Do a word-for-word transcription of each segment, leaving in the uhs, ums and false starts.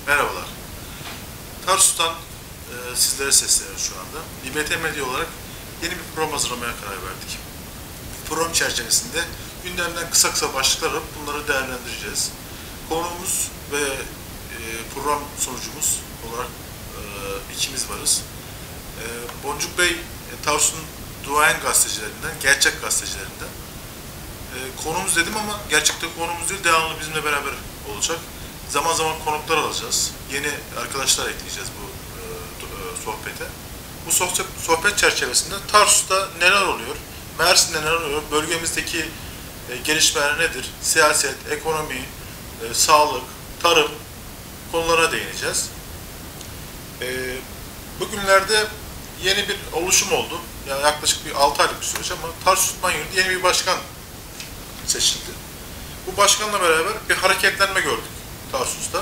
Merhabalar. Tarsus'tan e, sizlere sesleniyoruz şu anda. İ B T Medya olarak yeni bir program hazırlamaya karar verdik. Bu program çerçevesinde gündemden kısa kısa başlıklar alıp bunları değerlendireceğiz. Konuğumuz ve e, program sunucumuz olarak e, ikimiz varız. E, Boncuk Bey, e, Tarsus'un duayen gazetecilerinden, gerçek gazetecilerinden. E, konuğumuz dedim ama gerçekten konuğumuz değil, devamlı bizimle beraber olacak. Zaman zaman konuklar alacağız. Yeni arkadaşlar ekleyeceğiz bu e, sohbete. Bu sohbet, sohbet çerçevesinde Tarsus'ta neler oluyor, Mersin'de neler oluyor, bölgemizdeki e, gelişmeler nedir, siyaset, ekonomi, e, sağlık, tarım konulara değineceğiz. E, bugünlerde yeni bir oluşum oldu. Yani yaklaşık bir altı aylık bir süreç ama Tarsus Tutman Yurdu yeni bir başkan seçildi. Bu başkanla beraber bir hareketlenme gördük Tarsus'ta.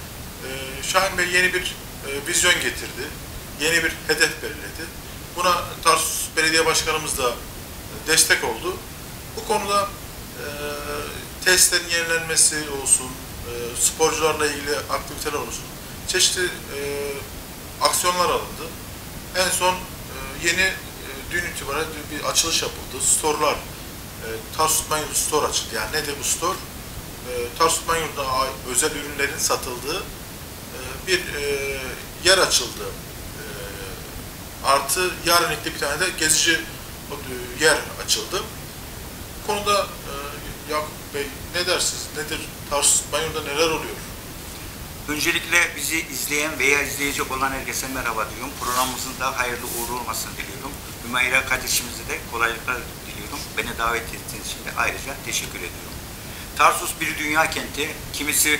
Ee, Şahin Bey yeni bir e, vizyon getirdi. Yeni bir hedef belirledi. Buna Tarsus Belediye Başkanımız da destek oldu. Bu konuda e, tesislerin yenilenmesi olsun, e, sporcularla ilgili aktiviteler olsun, çeşitli e, aksiyonlar alındı. En son e, yeni e, dün itibaren bir açılış yapıldı. Store'lar, e, Tarsus Tutman Yurdu Store açıldı. Yani nedir bu store? E, Tarsus Tutman Yurdu'na özel ürünlerin satıldığı e, bir e, yer açıldı. E, artı yarınlıkta bir tane de gezici e, yer açıldı. Bu konuda e, Yakup Bey ne dersiniz? Nedir? Tarsus Tutman Yurdu'da neler oluyor? Öncelikle bizi izleyen veya izleyecek olan herkese merhaba diyorum. Programımızın da hayırlı uğurlu olmasını diliyorum. Hümeyra kardeşimize de kolaylıklar diliyorum. Beni davet ettiğiniz için de ayrıca teşekkür ediyorum. Tarsus bir dünya kenti. Kimisi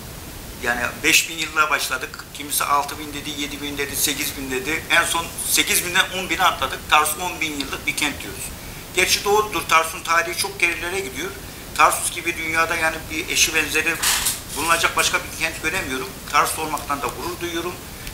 yani beş bin yılla başladık. Kimisi altı bin dedi, yedi bin dedi, sekiz bin dedi. En son sekiz binden on bine atladık. Tarsus on bin yıllık bir kent diyoruz. Gerçi doğrudur. Tarsus'un tarihi çok gerilere gidiyor. Tarsus gibi dünyada yani bir eşi benzeri bulunacak başka bir kent göremiyorum. Tarsus olmaktan da gurur duyuyorum.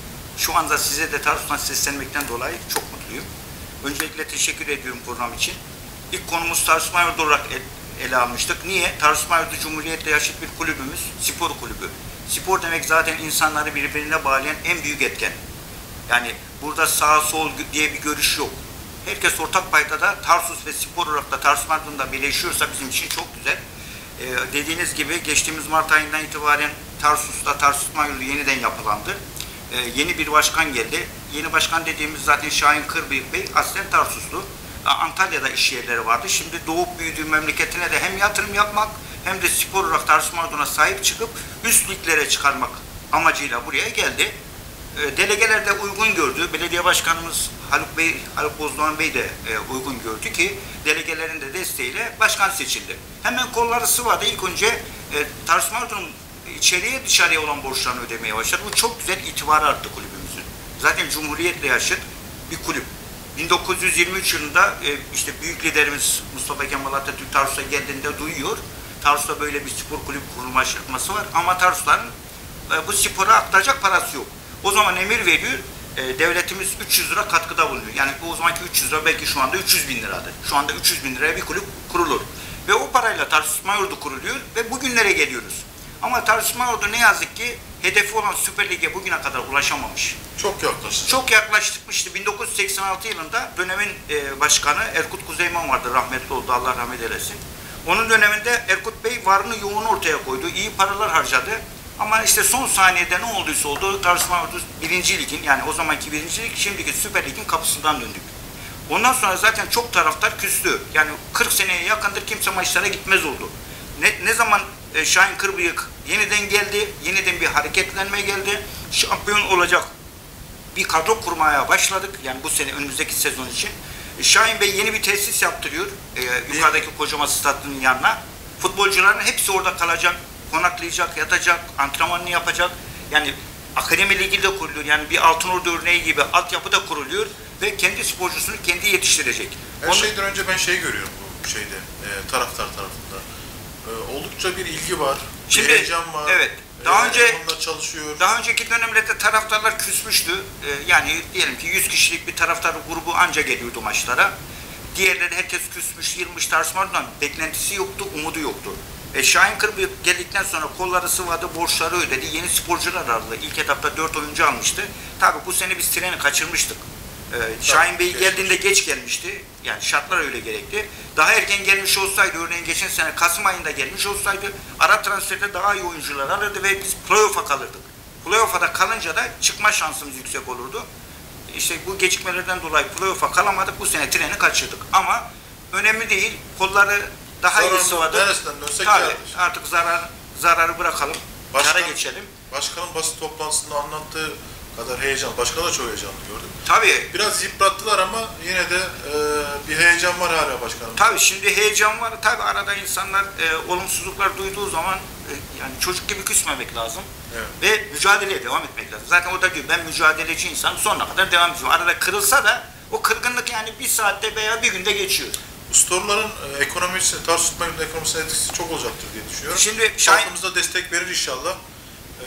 Şu anda size de Tarsus'tan seslenmekten dolayı çok mutluyum. Öncelikle teşekkür ediyorum program için. İlk konumuz Tarsus Tutman Yurdu olarak ele almıştık. Niye? Tarsus Tutman Yurdu Cumhuriyet'le yaşıt bir kulübümüz, spor kulübü. Spor demek zaten insanları birbirine bağlayan en büyük etken. Yani burada sağ sol diye bir görüş yok. Herkes ortak paydada Tarsus ve spor olarak da Tarsus Tutman Yurdu'nda birleşiyorsa bizim için çok güzel. Ee, dediğiniz gibi geçtiğimiz Mart ayından itibaren Tarsus'ta Tarsus Tutman Yurdu yeniden yapılandı. Ee, yeni bir başkan geldi. Yeni başkan dediğimiz zaten Şahin Kırbıyık Bey aslen Tarsuslu. Antalya'da iş yerleri vardı. Şimdi doğup büyüdüğü memleketine de hem yatırım yapmak hem de spor olarak Tarsus Tutman Yurdu'na sahip çıkıp üst liglere çıkarmak amacıyla buraya geldi. E, delegeler de uygun gördü. Belediye Başkanımız Haluk Bey, Haluk Bozdoğan Bey de e, uygun gördü ki delegelerin de desteğiyle başkan seçildi. Hemen kolları sıvadı. İlk önce e, Tarsus Tutman Yurdu'nun içeriye dışarıya olan borçlarını ödemeye başladı. Bu çok güzel itibarı arttı kulübümüzün. Zaten Cumhuriyet'le yaşıt bir kulüp. bin dokuz yüz yirmi üç yılında e, işte büyük liderimiz Mustafa Kemal Atatürk Tarsus'a geldiğinde duyuyor. Tarsus'ta böyle bir spor kulübü kurulma aşaması var ama Tarsus'ların e, bu spora aktaracak parası yok. O zaman emir veriyor, e, devletimiz üç yüz lira katkıda bulunuyor. Yani o zamanki üç yüz lira belki şu anda üç yüz bin liradır. Şu anda üç yüz bin liraya bir kulüp kurulur. Ve o parayla Tarsus Tutman Yurdu kuruluyor ve bugünlere geliyoruz. Ama Tarsus Tutman Yurdu ne yazık ki hedefi olan Süper Lig'e bugüne kadar ulaşamamış. Çok yaklaştı. Çok yaklaştıkmıştı. bin dokuz yüz seksen altı yılında dönemin e, başkanı Erkut Kuzeyman vardı. Rahmetli oldu. Allah rahmet eylesin. Onun döneminde Erkut Bey varını yoğunu ortaya koydu. İyi paralar harcadı. Ama işte son saniyede ne olduysa oldu. Tarsus Tutman Yurdu birinci ligin yani o zamanki birinci lig şimdiki Süper Lig'in kapısından döndük. Ondan sonra zaten çok taraftar küstü. Yani kırk seneye yakındır kimse maçlara gitmez oldu. Ne, ne zaman e, Şahin Kırbıyık yeniden geldi, yeniden bir hareketlenme geldi. Şampiyon olacak bir kadro kurmaya başladık. Yani bu sene önümüzdeki sezon için. E, Şahin Bey yeni bir tesis yaptırıyor. E, yukarıdaki kocaman stadının yanına. Futbolcuların hepsi orada kalacak, konaklayacak, yatacak, antrenmanını yapacak. Yani akademi ligi de kuruluyor. Yani bir Altınordu örneği gibi altyapı da kuruluyor ve kendi sporcusunu kendi yetiştirecek. Her Onu, şeyden önce ben şey görüyorum bu şeyde, e, taraftar tarafında. E, oldukça bir ilgi var, Şimdi, bir heyecan var. Evet. Daha e, önce onlar çalışıyor. Daha önceki dönemlerde taraftarlar küsmüştü. Ee, yani diyelim ki yüz kişilik bir taraftar grubu anca geliyordu maçlara. Diğerleri herkes küsmüş, yılmış Tarsus Tutman Yurdu'ndan beklentisi yoktu, umudu yoktu. E, Şahin Kırbıyık geldikten sonra kolları sıvadı, borçları ödedi, yeni sporcular aldı. İlk etapta dört oyuncu almıştı. Tabii bu sene biz treni kaçırmıştık. Ee, Şahin Bey geldiğinde geç gelmişti. Yani şartlar öyle gerekti. Daha erken gelmiş olsaydı, örneğin geçen sene Kasım ayında gelmiş olsaydı ara transferde daha iyi oyuncular alırdı ve biz playoff'a kalırdık. Playoff'a da kalınca da çıkma şansımız yüksek olurdu. İşte bu gecikmelerden dolayı playoff'a kalamadık. Bu sene treni kaçırdık. Ama önemli değil. Kolları daha iyi sıvadı. Tabii artık zarar, zararı bırakalım. Başkan, kara geçelim. Başkanın basın toplantısında anlattığı kadar heyecan. Başkan da çok heyecanlı gördüm. Tabii. Biraz yıprattılar ama yine de e, bir heyecan var hala başkanım. Tabii şimdi heyecan var. Tabii arada insanlar e, olumsuzluklar duyduğu zaman e, yani çocuk gibi küsmemek lazım. Evet. Ve mücadeleye devam etmek lazım. Zaten o da diyor ben mücadeleci insan sonuna kadar devam ediyorum. Arada kırılsa da o kırgınlık yani bir saatte veya bir günde geçiyor. Bu storların e, ekonomisi, Tarsus Tutmayı'nın ekonomisine etkisi çok olacaktır diye düşünüyorum. Şimdi Şahin... Halkımız da destek verir inşallah. E,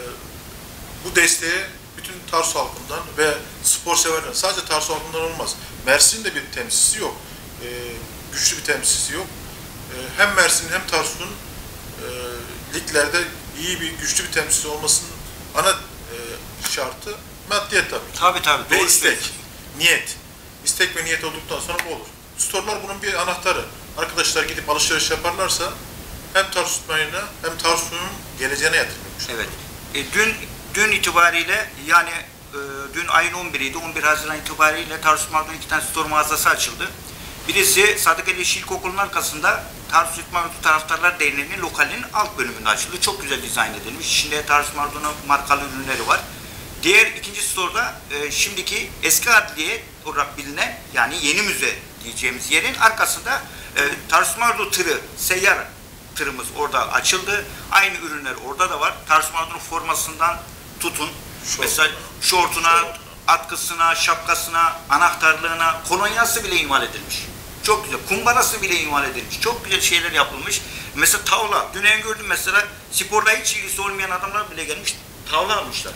bu desteğe bütün Tarsus halkından ve spor severler, sadece Tarsus halkından olmaz. Mersin'in de bir temsilcisi yok. E, güçlü bir temsilcisi yok. E, hem Mersin'in hem Tarsus'un e, liglerde iyi bir, güçlü bir temsilcisi olmasının ana e, şartı maddiyet tabii ki. Tabii tabii. Ve istek, niyet. İstek ve niyet olduktan sonra bu olur. Storlar bunun bir anahtarı. Arkadaşlar gidip alışveriş yaparlarsa hem Tarsus Tutmayı'na hem Tarsus'un geleceğine yatırılmış. Evet. E, dün dün itibariyle yani e, dün ayın on biriydi. on bir Haziran itibariyle Tarsus Mardin iki tane stor mağazası açıldı. Birisi Sadık Ali İlkokulu'nun arkasında Tarsus Tutmayı Taraftarlar Derneği'nin lokalinin alt bölümünde açıldı. Çok güzel dizayn edilmiş. İçinde Tarsus Mardin'in markalı ürünleri var. Diğer ikinci storda e, şimdiki eski adliye olarak bilinen yani yeni müze diyeceğimiz yerin arkasında e, Tarsus Mardin tırı, seyyar tırımız orada açıldı. Aynı ürünler orada da var. Tarsus Mardin formasından tutun. Şort, mesela şortuna, şort. atkısına, şapkasına, anahtarlığına, kolonyası bile imal edilmiş. Çok güzel. Kumbarası bile imal edilmiş. Çok güzel şeyler yapılmış. Mesela tavla. Dün en gördüm mesela sporla hiç ilgisi olmayan adamlar bile gelmiş tavla almışlar.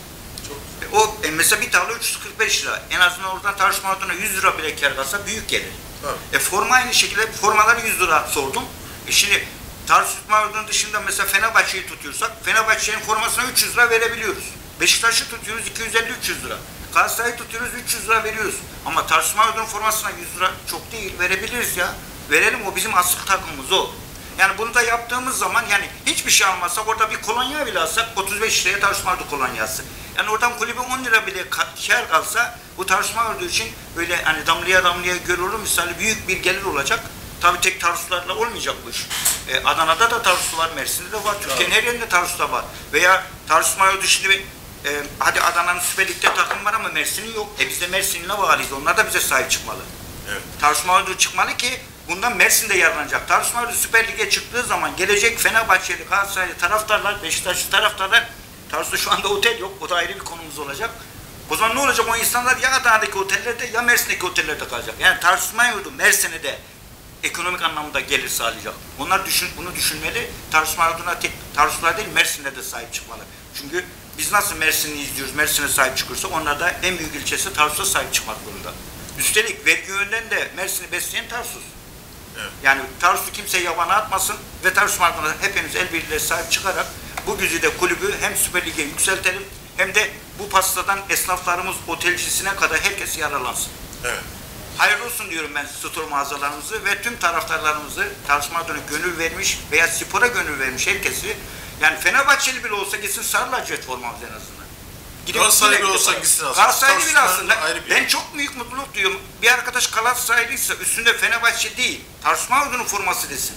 O e, mesela bir tavla üç yüz kırk beş lira. En azından oradan Tarsus Mardin'e yüz lira bile kâr kalsa büyük gelir. Evet. E forma aynı şekilde formaları yüz lira sordum. E şimdi Tarsus Mardin dışında mesela Fenerbahçe'yi tutuyorsak Fenerbahçe'nin formasına üç yüz lira verebiliyoruz. Beşiktaş'ı tutuyoruz iki yüz elli üç yüz lira. Galatasaray'ı tutuyoruz üç yüz lira veriyoruz. Ama Tarsus Mardin formasına yüz lira çok değil verebiliriz ya. Verelim o bizim asıl takımımız o. Yani bunu da yaptığımız zaman yani hiçbir şey almazsak orada bir kolonya bile alsak otuz beş liraya Tarsus Mardin kolonyası. Yani oradan kulübe on lira bile kâr kalsa bu Tarsus Mardin için böyle hani damlaya damlaya göl olur misali büyük bir gelir olacak. Tabii tek Tarsuslarla olmayacak bu iş. Ee, Adana'da da Tarsus var, Mersin'de de var, Türkiye'nin her yerinde Tarsus'ta var. Veya Tarsus Mardin dışında bir e, hadi Adana'nın Süper Lig'de takım var ama Mersin'in yok. E biz de Mersin'le bağlıyız. Onlar da bize sahip çıkmalı. Evet. Tarsus Mardin çıkmalı ki bundan Mersin'de yararlanacak. Tarsus Mardin Süper Lig'e çıktığı zaman gelecek Fenerbahçeli, Galatasaraylı taraftarlar, Beşiktaşlı taraftarlar Tarsus'ta şu anda otel yok. O da ayrı bir konumuz olacak. O zaman ne olacak? O insanlar ya Adana'daki otellerde ya Mersin'deki otellerde kalacak. Yani Tarsus Mardin Mersin'e de ekonomik anlamda gelir sağlayacak. Bunlar düşün, bunu düşünmeli. Tarsus Mardin'e tek Tarsuslar değil Mersin'de de sahip çıkmalı. Çünkü biz nasıl Mersin'i izliyoruz, Mersin'e sahip çıkırsa onlar da en büyük ilçesi Tarsus'a sahip çıkmak zorunda. Üstelik vergi yönden de Mersin'i besleyen Tarsus. Evet. Yani Tarsus'u kimse yabana atmasın ve Tarsus Mardin'e hepimiz el birliğiyle sahip çıkarak bu güzide kulübü hem Süper Lig'e yükseltelim hem de bu pastadan esnaflarımız otelcisine kadar herkes yararlansın. Evet. Hayırlı olsun diyorum ben stor mağazalarımızı ve tüm taraftarlarımızı Tarsus Mardin'e gönül vermiş veya spora gönül vermiş herkesi yani Fenerbahçeli bile olsa gitsin sarı lacivert formamız en azından. Galatasaraylı olsa gitsin aslında. Galatasaraylı bile aslında. Ben çok büyük mutluluk duyuyorum. Bir arkadaş Galatasaraylıysa üstünde Fenerbahçe değil Tarsus Mardin'in forması desin.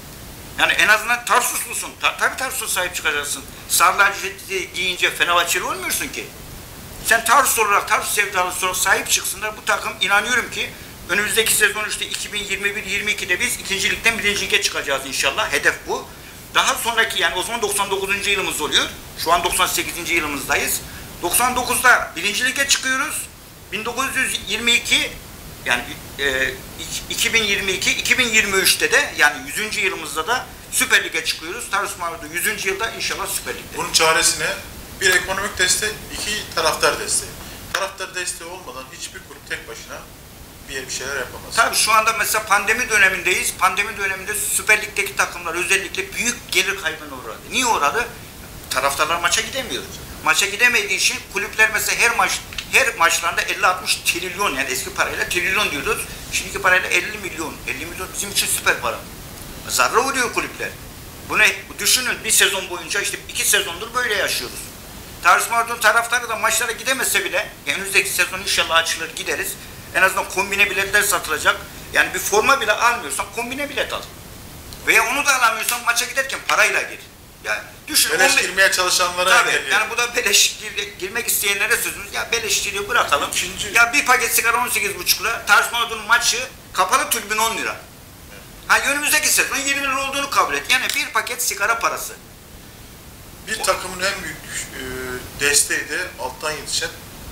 Yani en azından Tarsuslusun. Ta tabii Tarsus'a sahip çıkacaksın. Sarı lacivert giyince Fenerbahçeli olmuyorsun ki. Sen Tarsus olarak, Tarsus sevdalısı olarak sahip çıksınlar. Bu takım inanıyorum ki önümüzdeki sezon işte iki bin yirmi bir yirmi iki'de biz ikincilikten birinci lige çıkacağız inşallah. Hedef bu. Daha sonraki yani o zaman doksan dokuzuncu yılımız oluyor. Şu an doksan sekizinci yılımızdayız. doksan dokuz'da birinci lige çıkıyoruz. bin dokuz yüz yirmi iki yani e, iki bin yirmi iki iki bin yirmi üç'te de yani yüzüncü yılımızda da Süper Lig'e çıkıyoruz. Tarsus Mardin yüzüncü yılda inşallah Süper Lig'de. Bunun çaresine bir ekonomik destek, iki taraftar desteği. Taraftar desteği olmadan hiçbir kulüp tek başına bir, bir şeyler yapamaz. Tabii şu anda mesela pandemi dönemindeyiz. Pandemi döneminde Süper Lig'deki takımlar özellikle büyük gelir kaybına uğradı. Niye uğradı? Taraftarlar maça gidemiyor. Maça gidemediği için kulüpler mesela her maç her maçlarında elli altmış trilyon, yani eski parayla trilyon diyoruz. Şimdiki parayla elli milyon. elli milyon bizim için süper para. Zarra uğruyor kulüpler. Bunu düşünün, bir sezon boyunca işte iki sezondur böyle yaşıyoruz. Tarsus Mardin taraftarı da maçlara gidemese bile, yani önümüzdeki sezon inşallah açılır gideriz. En azından kombine biletler satılacak. Yani bir forma bile almıyorsan kombine bilet al. Veya onu da alamıyorsan maça giderken parayla gir. Ya düşün. Beleş girmeye çalışanlara tabii, engelliyor. yani bu da beleş gir, girmek isteyenlere sözümüz. Ya beleşçiliği bırakalım. İkinci... Ya bir paket sigara on sekiz buçuk lira. Tarsus Mardin'in maçı kapalı tribün on lira. Ha, önümüzdeki sezon yirmi lira olduğunu kabul et. Yani bir paket sigara parası. Bir takımın en büyük e, desteği de alttan yetişen.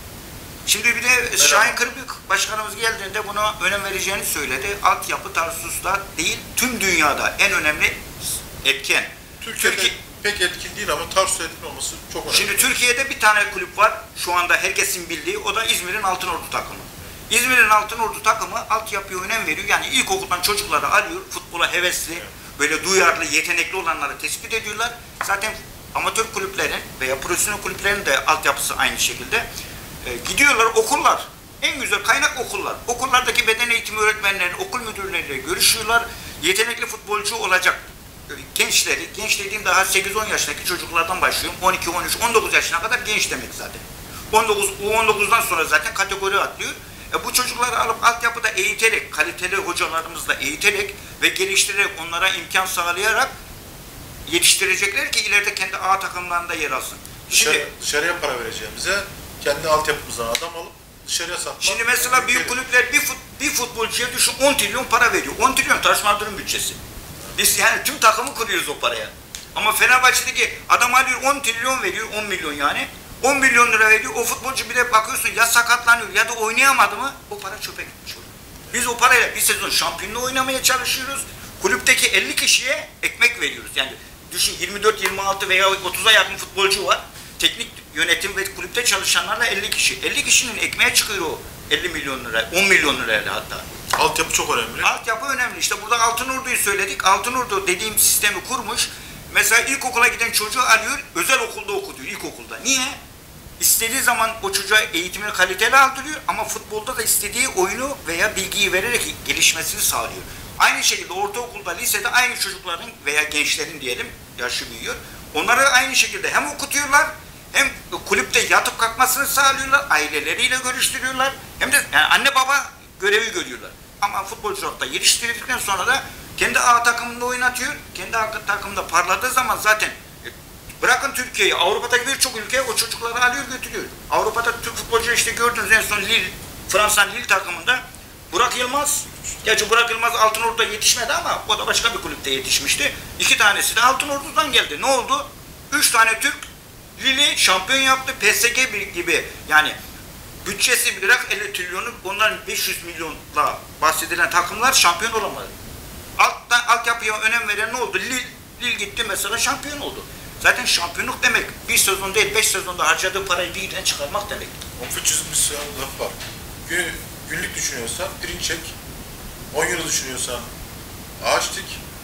Şimdi bir de Şahin Kırbük başkanımız geldiğinde buna önem vereceğini söyledi. Altyapı Tarsus'ta değil, tüm dünyada en önemli etken. Türkiye'de Türkiye, pek etkin değil ama Tarsus'ta etkin olması çok önemli. Şimdi Türkiye'de bir tane kulüp var şu anda herkesin bildiği, o da İzmir'in Altınordu takımı. İzmir'in Altınordu takımı altyapıya önem veriyor. Yani ilkokuldan çocukları alıyor, futbola hevesli, evet, böyle duyarlı, yetenekli olanları tespit ediyorlar. Zaten amatör kulüplerin veya profesyonel kulüplerin de altyapısı aynı şekilde. E, gidiyorlar okullar, en güzel kaynak okullar. Okullardaki beden eğitimi öğretmenleri, okul müdürleriyle görüşüyorlar. Yetenekli futbolcu olacak e, gençleri, genç dediğim daha sekiz on yaşındaki çocuklardan başlıyorum. on iki on üç on dokuz yaşına kadar genç demek zaten. on dokuz U on dokuzdan sonra zaten kategori atlıyor. E, bu çocukları alıp altyapıda eğiterek, kaliteli hocalarımızla eğiterek ve geliştirerek, onlara imkan sağlayarak yetiştirecekler ki ileride kendi A takımlarında yer alsın. Dışarı, Şimdi, dışarıya para vereceğimize kendi altyapımızdan adam alıp dışarıya satmak. Şimdi mesela büyük kulüpler bir, fut, bir futbolcuya düşün on trilyon para veriyor. on trilyon Tarsus Mardin'in bütçesi. Biz yani tüm takımı kuruyoruz o paraya. Ama Fenerbahçe'deki adam alıyor on trilyon veriyor, on milyon yani. on milyon lira veriyor. O futbolcu bir de bakıyorsun ya sakatlanıyor ya da oynayamadı mı o para çöpe gitmiş oluyor. Biz o parayla bir sezon şampiyonluğu oynamaya çalışıyoruz. Kulüpteki elli kişiye ekmek veriyoruz. Yani düşün yirmi dört yirmi altı veya otuza yakın futbolcu var. Teknik yönetim ve kulüpte çalışanlarla elli kişi. elli kişinin ekmeğe çıkıyor o elli milyon lira, on milyon lirayla hatta. Altyapı çok önemli. Altyapı önemli. İşte burada Altınordu'yu söyledik. Altınordu dediğim sistemi kurmuş. Mesela ilkokula giden çocuğu alıyor, özel okulda okutuyor, ilkokulda. Niye? İstediği zaman o çocuğa eğitimini kaliteli aldırıyor ama futbolda da istediği oyunu veya bilgiyi vererek gelişmesini sağlıyor. Aynı şekilde ortaokulda, lisede aynı çocukların veya gençlerin diyelim, yaşı büyüyor. Onları aynı şekilde hem okutuyorlar, hem kulüpte yatıp kalkmasını sağlıyorlar, aileleriyle görüştürüyorlar, hem de yani anne baba görevi görüyorlar. Ama futbolculukta yetiştirdikten sonra da kendi A takımında oynatıyor, kendi A takımında parladığı zaman zaten bırakın Türkiye'yi, Avrupa'daki birçok ülkeye o çocukları alıyor götürüyor. Avrupa'da Türk futbolcu işte gördünüz en son Lille, Fransa'nın Lille takımında Burak Yılmaz. Gerçi Burak Yılmaz Altınordu'da yetişmedi ama o da başka bir kulüpte yetişmişti. İki tanesi de Altınordu'dan geldi. Ne oldu? Üç tane Türk Lille'i şampiyon yaptı. P S G gibi yani bütçesi bırak elli trilyonu, onların beş yüz milyonla bahsedilen takımlar şampiyon olamadı. Alttan, altyapıya önem veren ne oldu? Lille, Lille gitti mesela şampiyon oldu. Zaten şampiyonluk demek bir sezon değil, beş sezonda harcadığı parayı birden çıkarmak demek. Konfüçyüs'ün bir laf var. Gün, günlük düşünüyorsan pirinç çek, on yılı düşünüyorsan ağaç dik,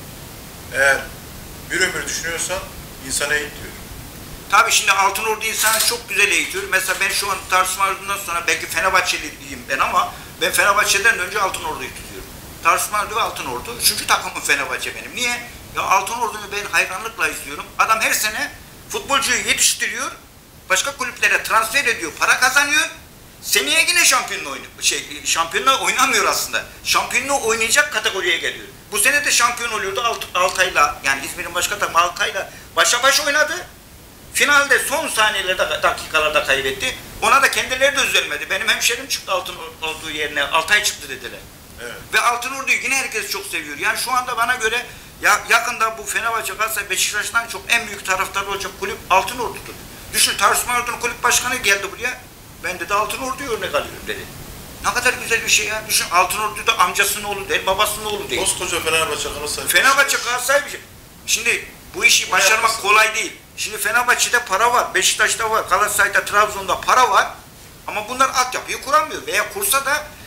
eğer bir ömür düşünüyorsan insana eğit diyor. Tabii şimdi Altınordu insanı çok güzel eğitiyor. Mesela ben şu an Tarsus Mardin'den sonra belki Fenerbahçeliyim ben ama ben Fenerbahçe'den önce Altınordu'yu tutuyorum. Tarsus Mardin ve Altınordu. Üçüncü takımım Fenerbahçe benim. Niye? Ya Altınordu'yu ben hayranlıkla izliyorum. Adam her sene futbolcuyu yetiştiriyor, başka kulüplere transfer ediyor, para kazanıyor. Seneye yine şampiyonla oynuyor. Şey, şampiyonla oynamıyor aslında. Şampiyonla oynayacak kategoriye geliyor. Bu sene de şampiyon oluyordu Alt, Altay'la, yani İzmir'in başka takımı Altay'la başa baş oynadı. Finalde son saniyelerde, dakikalarda kaybetti. Ona da kendileri de üzülmedi. Benim hemşerim çıktı Altınordu yerine, Altay çıktı dediler. Evet. Ve Altınordu'yu yine herkes çok seviyor. Yani şu anda bana göre ya, yakında bu Fenerbahçe, Galatasaray, Beşiktaş'tan çok en büyük taraftarı olacak kulüp Altınordu'dur. Düşün, Tarsus Mardin'in kulüp başkanı geldi buraya. Ben de Altınordu'yu örnek alıyorum dedi. Ne kadar güzel bir şey ya. Düşün, Altınordu da amcasının oğlu değil, babasının oğlu değil. Koskoca Fenerbahçe, Galatasaray. Fenerbahçe, Galatasaray bir şey. Şimdi bu işi başarmak kolay değil. Şimdi Fenerbahçe'de para var, Beşiktaş'ta var, Galatasaray'da, Trabzon'da para var. Ama bunlar altyapıyı kuramıyor. Veya kursa da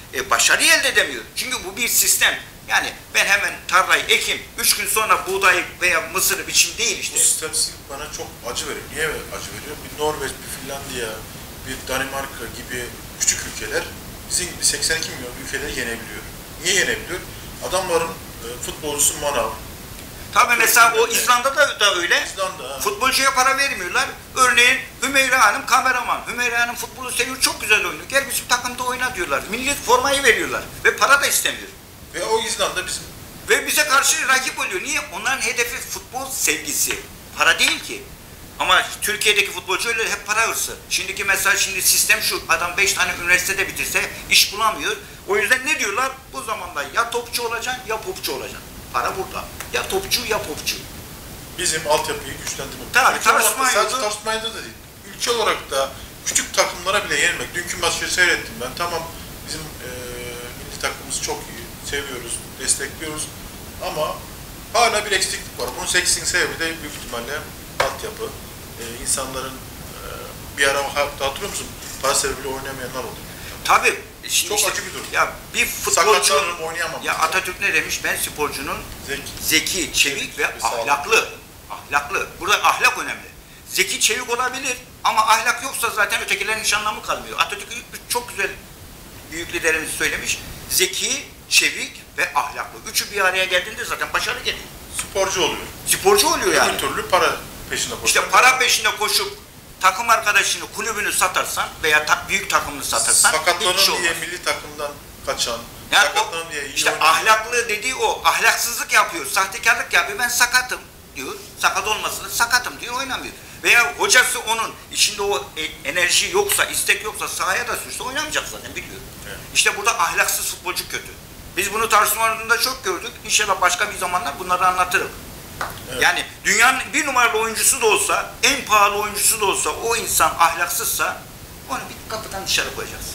e, başarıyı elde edemiyor. Çünkü bu bir sistem. Yani ben hemen tarlayı ekim, üç gün sonra buğdayı veya mısırı biçim değil işte. Bu sistem bana çok acı veriyor. Niye acı veriyor? Bir Norveç, bir Finlandiya, bir Danimarka gibi küçük ülkeler bizim gibi seksen iki milyon ülkeleri yenebiliyor. Niye yenebiliyor? Adamların e, futbolcusu manav. Tabii mesela o İzlanda'da da öyle. İzlanda, futbolcuya para vermiyorlar. Örneğin Hümeyra Hanım kameraman. Hümeyra Hanım futbolu seviyor, çok güzel oynuyor. Gel bizim takımda oyna diyorlar. Millet formayı veriyorlar ve para da istemiyor. Ve o İzlanda bizim... Ve bize karşı rakip oluyor. Niye? Onların hedefi futbol sevgisi. Para değil ki. Ama Türkiye'deki futbolcu öyle hep para hırsı. Şimdiki mesela şimdi sistem şu. Adam beş tane üniversitede bitirse iş bulamıyor. O yüzden ne diyorlar? Bu zamanda ya topçu olacaksın ya popçu olacaksın. Para burada. Ya topçu ya popçu. Bizim altyapıyı güçlendirmek. Tabii tartışma Sadece tartışmaydı da değil. Ülke olarak da küçük takımlara bile yenilmek. Dünkü maçı seyrettim ben. Tamam bizim e, milli takımımız çok iyi. Seviyoruz, destekliyoruz. Ama hala bir eksiklik var. Bunun eksikliğin sebebi de büyük ihtimalle altyapı. E, insanların e, bir ara hatta hatırlıyor musun? Para sebebiyle oynayamayanlar oldu. Tabii. Şimdi çok işte, acı bir durum. Ya bir futbolcu, ya Atatürk ne demiş? Ben sporcunun zeki, zeki çevik ve ahlaklı. Ahlaklı. Burada ahlak önemli. Zeki, çevik olabilir ama ahlak yoksa zaten ötekilerin hiç anlamı kalmıyor. Atatürk çok güzel büyük liderimiz söylemiş. Zeki, çevik ve ahlaklı. Üçü bir araya geldiğinde zaten başarı geliyor. Sporcu oluyor. Sporcu oluyor yani. Bir türlü para peşinde koşuyor. İşte para peşinde koşup takım arkadaşını, kulübünü satarsan veya ta büyük takımını satarsan sakatlanın hiç şey diye olmaz. milli takımdan kaçan, yani sakatlanın o, diye iyi işte oynayan. ahlaklı dediği o. Ahlaksızlık yapıyor, sahtekarlık yapıyor. Ben sakatım diyor. Sakat olmasın, sakatım diyor, oynamıyor. Veya hocası onun içinde o e enerji yoksa, istek yoksa sahaya da sürse oynamayacak zaten biliyor. Evet. İşte burada ahlaksız futbolcu kötü. Biz bunu tartışmalarında çok gördük. İnşallah başka bir zamanlar bunları anlatırım. Evet. Yani dünyanın bir numaralı oyuncusu da olsa, en pahalı oyuncusu da olsa o insan ahlaksızsa onu bir kapıdan dışarı koyacaksın.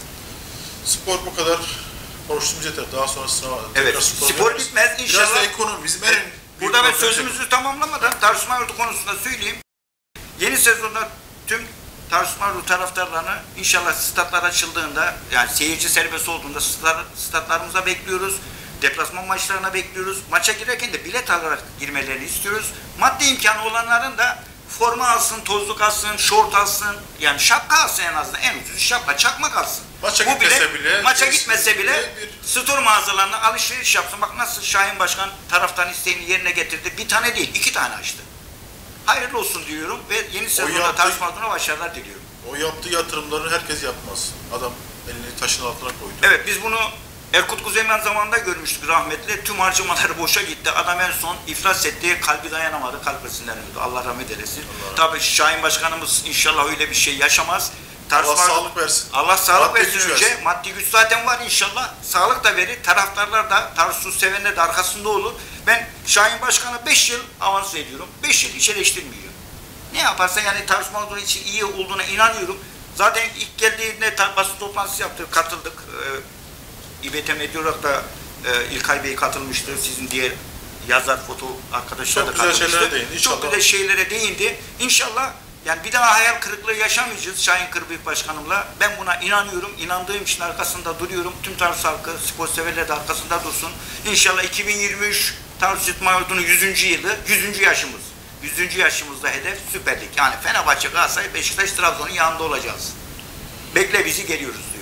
Spor bu kadar konuştuğumuz yeter. Daha sonra sınava... Evet, spor, spor bitmez inşallah. Biraz da ekonomi. Bizim evet. en Burada ben sözümüzü tamamlamadan tartışma yurdu konusunda söyleyeyim. Yeni sezonda tüm tartışma yurdu taraftarlarını inşallah statlar açıldığında, yani seyirci serbest olduğunda stat, statlarımıza bekliyoruz. Deplasman maçlarına bekliyoruz. Maça girerken de bilet alarak girmelerini istiyoruz. Maddi imkanı olanların da forma alsın, tozluk alsın, şort alsın, yani şapka alsın en azından. En ucuz şapka, çakmak alsın. Maça Bu gitmese bile, bile, maça gitmese bile bir... store mağazalarına alışveriş yapsın. Bak nasıl Şahin Başkan taraftan isteğini yerine getirdi. Bir tane değil, iki tane açtı. Hayırlı olsun diyorum ve yeni sezonda tartışmalarına başarılar diliyorum. O yaptığı yatırımları herkes yapmaz. Adam elini taşın altına koydu. Evet, biz bunu Erkut Kuzeymen zamanında görmüştük rahmetli. Tüm harcamaları boşa gitti. Adam en son iflas etti. Kalbi dayanamadı. Kalp krizinden öldü. Allah rahmet eylesin. Tabii Şahin Başkanımız inşallah öyle bir şey yaşamaz. Allah sağlık versin. Allah sağlık maddi versin önce. Versin. Maddi güç zaten var inşallah. Sağlık da verir. Taraftarlar da, Tarsus sevenler de arkasında olur. Ben Şahin Başkan'a beş yıl avans ediyorum. beş yıl hiç eleştirmiyor. Ne yaparsa yani Tarsus olduğu için iyi olduğuna inanıyorum. Zaten ilk geldiğinde basın toplantısı yaptık, katıldık. Ee, İBT Medya olarak da e, İlkay Bey katılmıştı. Sizin diğer yazar, foto arkadaşlar çok da katılmıştı. Değindi, çok güzel şeylere değindi. İnşallah yani bir daha hayal kırıklığı yaşamayacağız Şahin Kırbıyık Başkanımla. Ben buna inanıyorum. İnandığım için arkasında duruyorum. Tüm Tarsus halkı, spor severler de arkasında dursun. İnşallah iki bin yirmi üç Tarsus İtman Yurdu'nun yüzüncü yılı, yüzüncü yaşımız. yüzüncü yaşımızda hedef Süper Lig. Yani Fenerbahçe, Galatasaray, Beşiktaş, Trabzon'un yanında olacağız. Bekle bizi, geliyoruz.